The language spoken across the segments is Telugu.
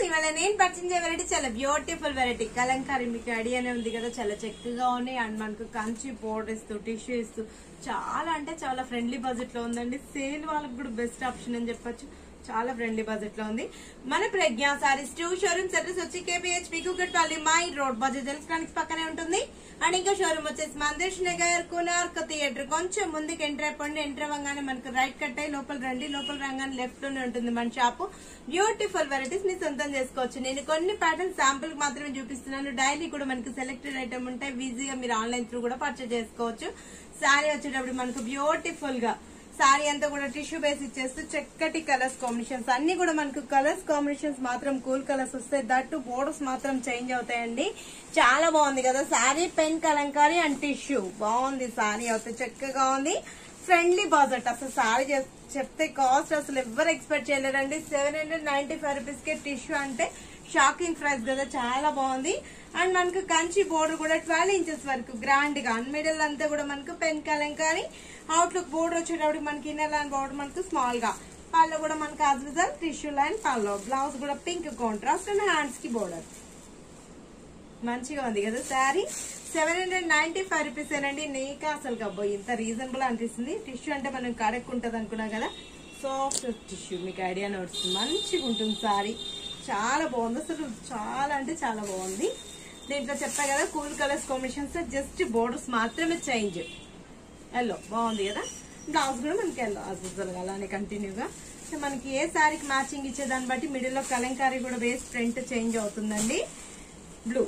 ఇవాళ నేను పరిచయం వెరైటీ చాలా బ్యూటిఫుల్ వెరైటీ కలంకారీ మీకు ఐడియానే ఉంది కదా, చాలా చక్కగా ఉన్నాయి. అండ్ మనకు కంచి బోర్డర్ ఇస్తూ టిష్యూ ఇస్తూ చాలా అంటే చాలా ఫ్రెండ్లీ బడ్జెట్ లో ఉందండి. సేల్ వాళ్ళకి కూడా బెస్ట్ ఆప్షన్ అని చెప్పొచ్చు. చాలా ఫ్రెండ్లీ బడ్జెట్ లో ఉంది. మన ప్రజ్ఞా సారీస్ 2 షోరూమ్స్ అడ్రస్ వచ్చి KPH Kukatpally main road Bajaj electronics పక్కనే ఉంటుంది. అండ్ ఇంకా షోరూమ్ వచ్చేసి మందిర్ నగర్ కోనార్క్ థియేటర్ కొంచెం ముందుకు ఎంటర్ అయిపోండి. ఎంటర్ అవ్వగానే మనకు రైట్ కట్ అయ్యి లోపల రండి. లోపల రాగానే లెఫ్ట్ లోనే ఉంటుంది మన షాపు. బ్యూటిఫుల్ వెరైటీస్ ని సొంతం చేసుకోవచ్చు. నేను కొన్ని ప్యాటర్న్ శాంపుల్ మాత్రమే చూపిస్తున్నాను. డైలీ కూడా మనకి సెలెక్టెడ్ ఐటమ్ ఉంటాయి. ఈజీగా మీరు ఆన్లైన్ త్రూ కూడా పర్చేజ్ చేసుకోవచ్చు. శారీ వచ్చేటప్పుడు మనకు బ్యూటిఫుల్ గా సారీ అంతా కూడా టిష్యూ బేస్ ఇచ్చేస్తూ చక్కటి కలర్స్ కాంబినేషన్స్ అన్ని కూడా మనకు కలర్స్ కాంబినేషన్స్ మాత్రం కూల్ కలర్స్ వస్తాయి. దట్టు బోర్డర్స్ మాత్రం చేంజ్ అవుతాయండి. చాలా బాగుంది కదా sari. Pen Kalamkari and tissue బాగుంది. సారీ అయితే చక్కగా ఉంది. Friendly budget. అసలు సారీ చెప్తే కాస్ట్ అసలు ఎవరు ఎక్స్పెక్ట్ చేయలేరండి. 795 రూపీస్ కే టిష్యూ అంటే షాకింగ్ ప్రైస్ కదా. చాలా బాగుంది. అండ్ మనకు కంచి బోర్డర్ కూడా 12 ఇంచెస్ వరకు గ్రాండ్ గా మిడిల్ అంతా కూడా మనకు పెన్ కలంకారీ. అవుట్లుక్ బోర్డర్ వచ్చేటప్పుడు మనకి ఇన్నర్ లైన్ బోర్డర్ మనకు స్మాల్ గా. పళ్ళు కూడా మనకు యాజ్ యూజువల్ టిష్యూ లైన్ పళ్ళు. బ్లౌజ్ కూడా పింక్ కాంట్రాస్ట్ అండ్ హ్యాండ్స్ కి బోర్డర్. మంచిగా ఉంది కదా శారీ. 795 రూపీస్ ఏనండి. నీకా అసలు కబ్బోయి ఇంత రీజనబుల్ అనిపిస్తుంది. టిష్యూ అంటే మనం కడక్కుంటది అనుకున్నాం కదా, సాఫ్ట్ టిష్యూ మీకు ఐడియానే వస్తుంది. మంచిగా ఉంటుంది శారీ. చాలా బాగుంది అసలు. చాలా అంటే చాలా బాగుంది. దీంట్లో చెప్పా కదా cool colours combinations. Just borders మాత్రమే చేంజ్. ఎల్లో బాగుంది కదా. బ్లౌజ్ కూడా మనకి ఎల్లో అసలు అలానే కంటిన్యూగా. మనకి ఏ శారీకి మ్యాచింగ్ ఇచ్చేదాన్ని బట్టి మిడిల్ లో కలంకారీ కూడా బేస్ ప్రింట్ చేంజ్ అవుతుందండి. Blue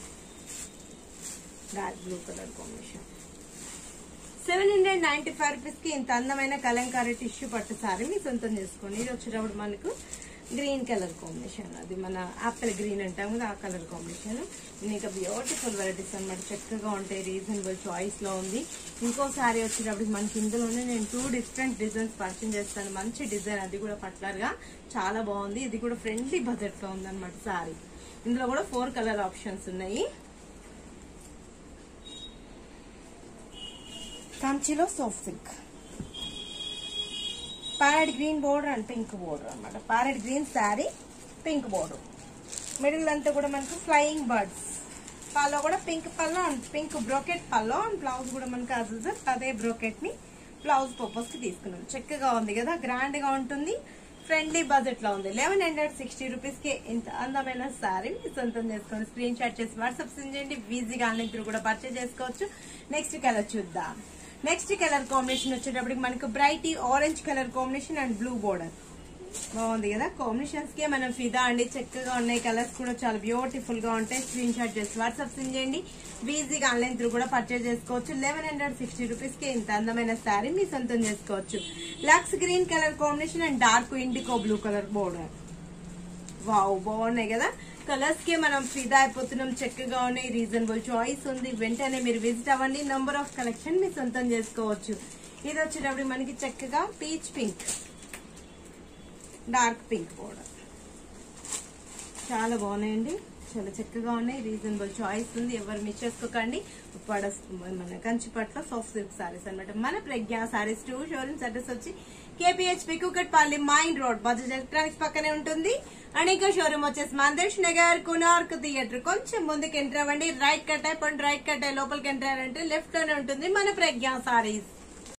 dark blue colour combination. 795 rupees కి ఇంత అందమైన కలంకారీ టిష్యూ పట్టు సారీ మీ సొంతం చేసుకోండి. ఇది వచ్చేటప్పుడు మనకు గ్రీన్ కలర్ కాంబినేషన్. అది మన యాపిల్ గ్రీన్ అంటాం కదా, ఆ కలర్ కాంబినేషన్. ఇంకా బ్యూటిఫుల్ వెరైటీస్ అనమాట. చక్కగా ఉంటాయి. రీజనబుల్ చాయిస్ లో ఉంది. ఇంకో సారీ వచ్చేటప్పుడు మనకి ఇందులోనే నేను 2 డిఫరెంట్ డిజైన్స్ పరిచయం చేస్తాను. మంచి డిజైన్, అది కూడా పట్లర్ గా చాలా బాగుంది. ఇది కూడా ఫ్రెండ్లీ బడ్జెట్ లో ఉందన్నమాట సారీ. ఇందులో కూడా 4 కలర్ ఆప్షన్స్ ఉన్నాయి. కంచిలో soft silk, parrot green border and pink border అనమాట. Parrot green sari, pink border. Middle అంతా కూడా మనకు ఫ్లయింగ్ బర్డ్స్. పల్లో కూడా pink pallu and pink brocade pallu. And blouse కూడా మనకు అదే బ్రోకెట్ ని బ్లౌజ్ పర్పస్ కి తీసుకున్నాం. చక్కగా ఉంది కదా, గ్రాండ్ గా ఉంటుంది. ఫ్రెండ్లీ బడ్జెట్ లో ఉంది. 1160 రూపీస్ కి ఇంత అందమైన శారీ సొంతం చేసుకోండి. స్క్రీన్ షాట్ చేసి వాట్సాప్ సెండ్ చేయండి. ఈజీగా ఆన్లైన్ త్రూ కూడా పర్చేజ్ చేసుకోవచ్చు. నెక్స్ట్ కలర్ చూద్దాం. నెక్స్ట్ కలర్ కాంబినేషన్ వచ్చేటప్పటికి మనకు bright orange colour combination and blue border. బాగుంది కదా. కాంబినేషన్స్ కే మనం ఫిదా అండి. చక్కగా ఉన్నాయి. కలర్స్ కూడా చాలా బ్యూటిఫుల్ గా ఉంటాయి. స్క్రీన్ షాట్ చేసి వాట్సాప్ సెండ్ చేయండి. ఈజీగా ఆన్లైన్ త్రూ కూడా పర్చేజ్ చేసుకోవచ్చు. 1160 రూపీస్ కి ఇంత అందమైన శారీ మీ సొంతం చేసుకోవచ్చు. లక్స్ green colour combination and dark indigo blue colour border. Wow బాగున్నాయి కదా. కలర్స్ కి మనం ఫిదా అయిపోతున్నాం. చక్కగా ఉన్నాయి. రీజనబుల్ చాయిస్ ఉంది. వెంటనే మీరు విజిట్ అవ్వండి. నంబర్ ఆఫ్ కలెక్షన్ మీ సొంతం చేసుకోవచ్చు. ఇది వచ్చేటప్పుడు మనకి చక్కగా peach pink, dark pink border. చాలా బాగున్నాయండి. చాలా చక్కగా ఉన్నాయి. రీజనబుల్ చాయిస్ ఉంది. ఎవరు మిస్ చేసుకోకండి. మన కంచిపట్లో సాఫ్ట్ సిల్క్ సారీస్ అనమాట. మన ప్రజ్ఞా సారీస్ 2 షోరూమ్స్ అడ్రస్ వచ్చి KPH Kukatpally main road Bajaj electronics పక్కనే ఉంటుంది. అండ్ ఇంకా షోరూమ్ వచ్చేసి మందిర్ నగర్ కోనార్క్ థియేటర్ కొంచెం ముందుకు ఎంటర్ అవ్వండి. రైట్ కట్ అయిపోండి. రైట్ కట్ అయ్యి లోపలికి ఎంటర్ అయ్యారంటే లెఫ్ట్ లోనే ఉంటుంది మన ప్రజ్ఞా సారీస్.